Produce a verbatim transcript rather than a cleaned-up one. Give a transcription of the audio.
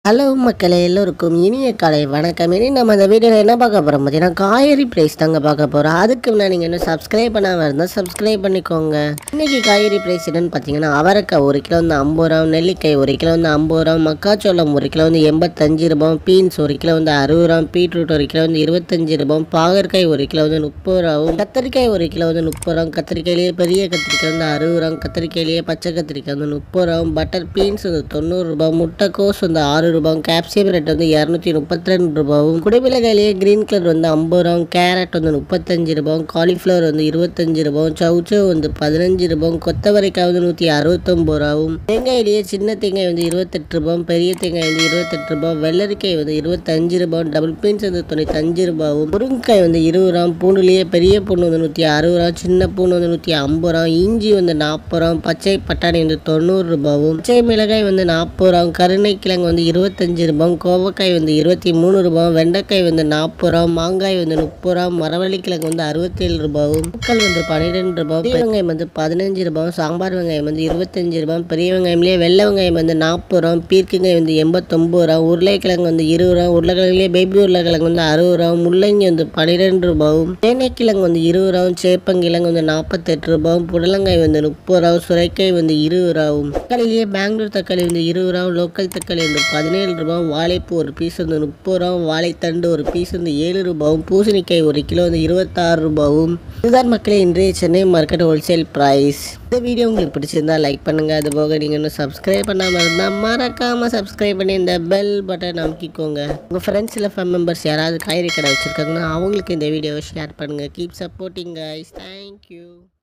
Hello மக்களே, எல்லோருக்கும் இனிய காலை வணக்கம். இனி நம்ம இந்த வீடியோவில் என்ன பார்க்க போகிறோம் பார்த்தீங்கன்னா, காய்கறி ப்ரைஸ் தாங்க பார்க்க போகிறோம். அதுக்கு முன்னாடி நீங்கள் இன்னும் சப்ஸ்கிரைப் பண்ணாமல் இருந்தால் சப்ஸ்கிரைப் பண்ணிக்கோங்க. இன்றைக்கி காய்கறி ப்ரைஸ் என்னென்னு பார்த்தீங்கன்னா, அவரைக்காய் ஒரு கிலோ வந்து ஐம்பது ரூபா, நெல்லிக்காய் ஒரு கிலோ வந்து ஐம்பது ரூபா, மக்காச்சோளம் ஒரு கிலோ வந்து எண்பத்தஞ்சு ரூபா, பீன்ஸ் ஒரு கிலோ வந்து அறுபது ரூபா, பீட்ரூட் ஒரு கிலோ வந்து இருபத்தஞ்சு ரூபா, பாகற்காய் ஒரு கிலோ வந்து முப்பது ரூபாவும், கத்திரிக்காய் ஒரு கிலோ வந்து முப்பது ரூபா, கத்திரிக்காயிலேயே பெரிய கத்திரிக்காய் வந்து அறுபது ரூபா, கத்திரிக்காயிலேயே பச்சை கத்திரிக்காய் வந்து முப்பது ரூபா, பட்டர் பீன்ஸ் வந்து தொண்ணூறு ரூபா, முட்டைக்கோஸ் வந்து ஆறு ரூபாய், கேப்சியம் ரேட் வந்து இரநூத்தி முப்பத்தி ரெண்டு ரூபாயும், குடைமிளகாயிலேயே கிரீன் கலர் வந்து ஐம்பது ரூபா, கேரட் வந்து முப்பத்தஞ்சு ரூபாய், காலிஃப்ளவர் வந்து இருபத்தஞ்சு ரூபாய், சவுச்சோ வந்து பதினஞ்சு ரூபாய், கொத்தவரைக்காய் வந்து நூற்றி அறுபத்தொம்பது ரூபாயும், தேங்காயிலேயே சின்ன தேங்காய் வந்து இருபத்தெட்டு ரூபாய், பெரிய தேங்காய் வந்து இருபத்தெட்டு ரூபாய், வெள்ளரிக்காய் வந்து இருபத்தஞ்சு ரூபாய், டபுள் பீன்ஸ் வந்து தொண்ணூத்தஞ்சு ரூபாயும், முருங்கைக்காய் வந்து இருபது ரூபா, பூண்டுலேயே பெரிய பூண்டு வந்து நூற்றி அறுபது ரூபா, சின்ன பூண்டு வந்து நூற்றி ஐம்பது ரூபா, இஞ்சி வந்து நாற்பது ரூபா, பச்சை பட்டாணி வந்து தொண்ணூறு ரூபாயும், பச்சை மிளகாய் வந்து நாற்பது ரூபா, கருணை கிழங்கு வந்து இருபத்தஞ்சு ரூபாய், கோவக்காய் வந்து இருபத்தி மூணு ரூபாய், வெண்டைக்காய் வந்து நாற்பது ரூபா, மாங்காய் வந்து முப்பது ரூபா, மரவள்ளி கிழங்கு வந்து அறுபத்தி ஏழு ரூபாயும், பூக்கள் வந்து பன்னிரெண்டு ரூபாய், பெரிய வெங்காயம் வந்து பதினஞ்சு ரூபாய், சாம்பார் வெங்காயம் வந்து இருபத்தஞ்சு ரூபாய், பெரிய வெங்காயம்லேயே வெள்ளை வெங்காயம் வந்து நாற்பது ரூபா, பீர்க்கங்காய் வந்து எண்பத்தொம்பது ரூபா, உருளைக்கிழங்கு வந்து இருபது ரூபா, உருளைக்கிழங்குலேயே பேபி உருளைக்கிழங்கு வந்து அறுபது ரூபா, முள்ளங்கி வந்து பன்னிரெண்டு ரூபாயும், தேனைக்கிழங்கு வந்து இருபது ரூபா, சேப்பங்கிழங்கு வந்து நாற்பத்தெட்டு ரூபாய், புடலங்காய் வந்து முப்பது ரூபா, சுரைக்காய் வந்து இருபது ரூபாயும், தக்காளிலேயே பெங்களூர் தக்காளி வந்து இருபது ரூபா, லோக்கல் தக்காளி வந்து பதினேழு ரூபாய், வாழைப்பூ ஒரு பீஸ் வந்து முப்பது ரூபா, வாழைத்தண்டு ஒரு பீஸ் வந்து ஏழு ரூபாயும், பூசணிக்காய் ஒரு கிலோ வந்து இருபத்தாறு ரூபாயும். இதுதான் மக்களே இன்றைய சென்னை மார்க்கெட் ஹோல்சேல் ப்ரைஸ். இந்த வீடியோ உங்களுக்கு பிடிச்சிருந்தா லைக் பண்ணுங்க. அது போக நீங்கள் இன்னும் சப்ஸ்கிரைப் பண்ணாமல் இருந்தால் மறக்காமல் சப்ஸ்கிரைப் பண்ணி இந்த பெல் பட்டன் அமைக்கிக்கோங்க. உங்கள் ஃப்ரெண்ட்ஸ் இல்லை ஃபேமிலி மெம்பர்ஸ் யாராவது காய்கறி கடை வச்சுருக்காங்கன்னா அவங்களுக்கு இந்த வீடியோவை ஷேர் பண்ணுங்கள். Keep supporting guys. தேங்க்யூ.